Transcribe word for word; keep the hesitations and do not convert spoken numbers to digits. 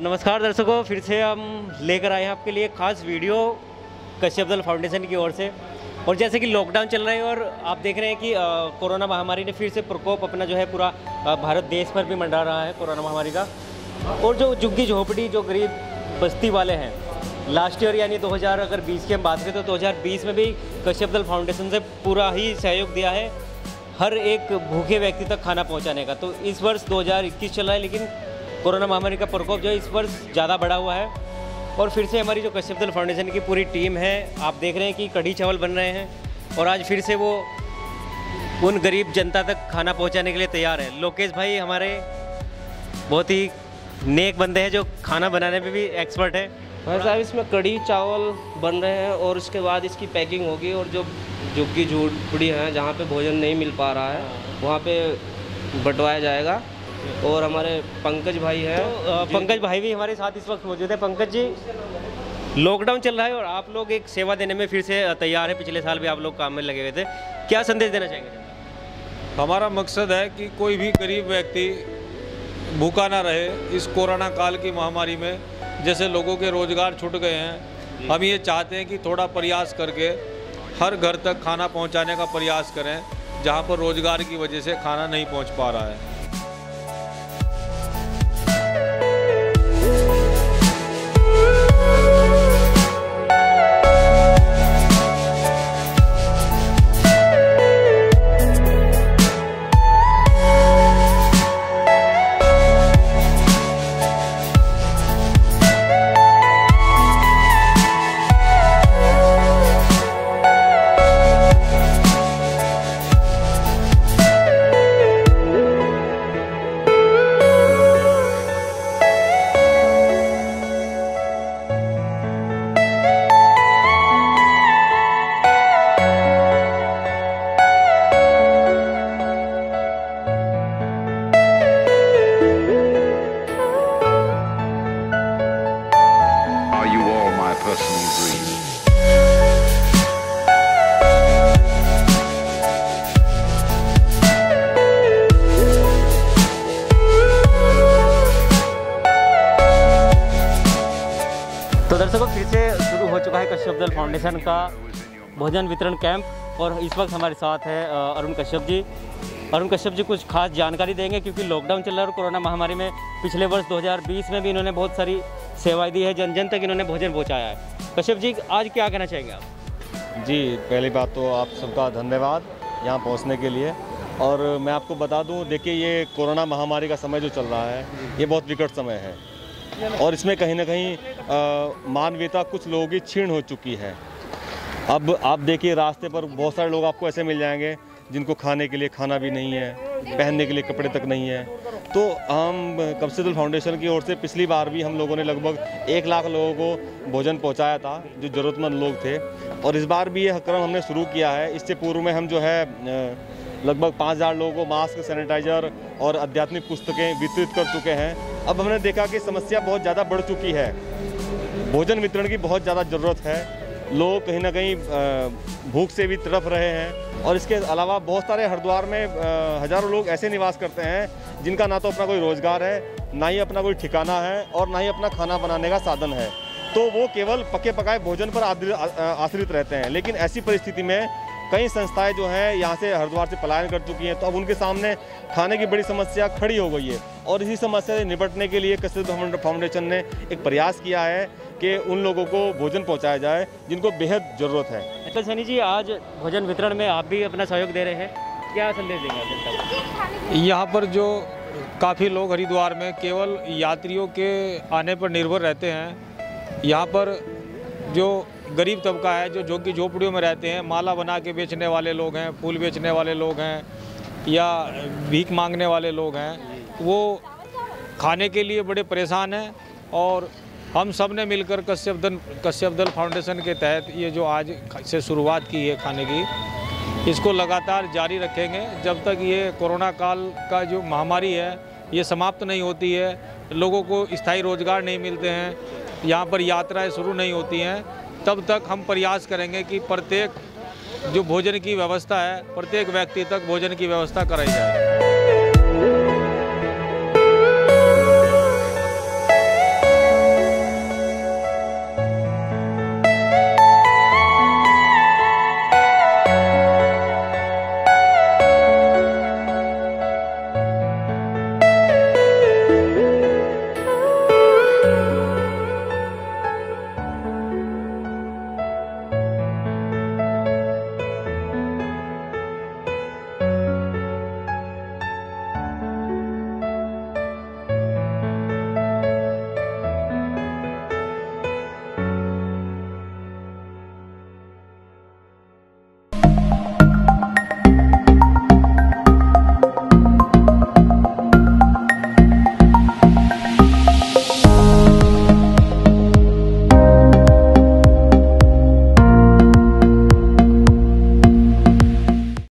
नमस्कार दर्शकों, फिर से हम लेकर आए हैं आपके लिए खास वीडियो कश्यप दल फाउंडेशन की ओर से। और जैसे कि लॉकडाउन चल रहा है और आप देख रहे हैं कि आ, कोरोना महामारी ने फिर से प्रकोप अपना जो है पूरा आ, भारत देश पर भी मंडरा रहा है कोरोना महामारी का। और जो झुग्गी झोपड़ी जो गरीब बस्ती वाले हैं, लास्ट ईयर यानी दो हज़ार अगर बीस की हम बात करें तो दो हज़ार बीस में भी कश्यप दल फाउंडेशन से पूरा ही सहयोग दिया है हर एक भूखे व्यक्ति तक खाना पहुँचाने का। तो इस वर्ष दो हज़ार इक्कीस चल रहा है, लेकिन कोरोना महामारी का प्रकोप जो है इस वर्ष ज़्यादा बढ़ा हुआ है। और फिर से हमारी जो कश्यप दल फाउंडेशन की पूरी टीम है, आप देख रहे हैं कि कढ़ी चावल बन रहे हैं और आज फिर से वो उन गरीब जनता तक खाना पहुंचाने के लिए तैयार है। लोकेश भाई हमारे बहुत ही नेक बंदे हैं जो खाना बनाने में भी एक्सपर्ट है। भाई साहब, इसमें कढ़ी चावल बन रहे हैं और उसके बाद इसकी पैकिंग होगी और जो झुग्गी झोपड़ी हैं जहाँ पे भोजन नहीं मिल पा रहा है वहाँ पे बंटवाया जाएगा। और हमारे पंकज भाई हैं, तो पंकज भाई भी हमारे साथ इस वक्त मौजूद है। पंकज जी, लॉकडाउन चल रहा है और आप लोग एक सेवा देने में फिर से तैयार हैं। पिछले साल भी आप लोग काम में लगे हुए थे, क्या संदेश देना चाहेंगे? हमारा मकसद है कि कोई भी गरीब व्यक्ति भूखा ना रहे इस कोरोना काल की महामारी में। जैसे लोगों के रोज़गार छूट गए हैं, हम ये चाहते हैं कि थोड़ा प्रयास करके हर घर तक खाना पहुंचाने का प्रयास करें जहां पर रोज़गार की वजह से खाना नहीं पहुंच पा रहा है। तो दर्शकों, फिर से शुरू हो चुका है कश्यप दल फाउंडेशन का भोजन वितरण कैंप और इस वक्त हमारे साथ है अरुण कश्यप जी। अरुण कश्यप जी कुछ खास जानकारी देंगे क्योंकि लॉकडाउन चल रहा है और कोरोना महामारी में पिछले वर्ष दो हज़ार बीस में भी इन्होंने बहुत सारी सेवाएं दी है, जन जन तक इन्होंने भोजन पहुँचाया है। कश्यप जी, आज क्या कहना चाहेंगे आप? जी, पहली बात तो आप सबका धन्यवाद यहाँ पहुँचने के लिए। और मैं आपको बता दूँ, देखिए ये कोरोना महामारी का समय जो चल रहा है ये बहुत विकट समय है और इसमें कहीं ना कहीं मानवीयता कुछ लोगों की छीण हो चुकी है। अब आप देखिए रास्ते पर बहुत सारे लोग आपको ऐसे मिल जाएंगे जिनको खाने के लिए खाना भी नहीं है, पहनने के लिए कपड़े तक नहीं है। तो हम कश्यप दल फाउंडेशन की ओर से पिछली बार भी हम लोगों ने लगभग एक लाख लोगों को भोजन पहुंचाया था जो ज़रूरतमंद लोग थे। और इस बार भी ये क्रम हमने शुरू किया है। इससे पूर्व में हम जो है लगभग पाँच हज़ार लोगों को मास्क, सैनिटाइज़र और आध्यात्मिक पुस्तकें वितरित कर चुके हैं। अब हमने देखा कि समस्या बहुत ज़्यादा बढ़ चुकी है, भोजन वितरण की बहुत ज़्यादा ज़रूरत है। लोग कहीं ना कहीं भूख से भी तड़प रहे हैं। और इसके अलावा बहुत सारे हरिद्वार में हज़ारों लोग ऐसे निवास करते हैं जिनका ना तो अपना कोई रोज़गार है, ना ही अपना कोई ठिकाना है और ना ही अपना खाना बनाने का साधन है। तो वो केवल पके पकाए भोजन पर आश्रित रहते हैं। लेकिन ऐसी परिस्थिति में कई संस्थाएं जो हैं यहाँ से हरिद्वार से पलायन कर चुकी हैं, तो अब उनके सामने खाने की बड़ी समस्या खड़ी हो गई है। और इसी समस्या से निपटने के लिए कश्यप दल फाउंडेशन ने एक प्रयास किया है कि उन लोगों को भोजन पहुँचाया जाए जिनको बेहद ज़रूरत है। अच्छा सनी जी, आज भोजन वितरण में आप भी अपना सहयोग दे रहे हैं, क्या संदेश देंगे आप जनता को? यहाँ पर जो काफ़ी लोग हरिद्वार में केवल यात्रियों के आने पर निर्भर रहते हैं। यहाँ पर जो गरीब तबका है, जो झुग्गी झोपड़ियों में रहते हैं, माला बना के बेचने वाले लोग हैं, फूल बेचने वाले लोग हैं या भीख मांगने वाले लोग हैं, वो खाने के लिए बड़े परेशान हैं। और हम सब ने मिलकर कश्यप दल कश्यप दल फाउंडेशन के तहत ये जो आज से शुरुआत की है खाने की, इसको लगातार जारी रखेंगे जब तक ये कोरोना काल का जो महामारी है ये समाप्त नहीं होती है। लोगों को स्थायी रोजगार नहीं मिलते हैं, यहाँ पर यात्राएं शुरू नहीं होती हैं, तब तक हम प्रयास करेंगे कि प्रत्येक जो भोजन की व्यवस्था है, प्रत्येक व्यक्ति तक भोजन की व्यवस्था कराई जाए।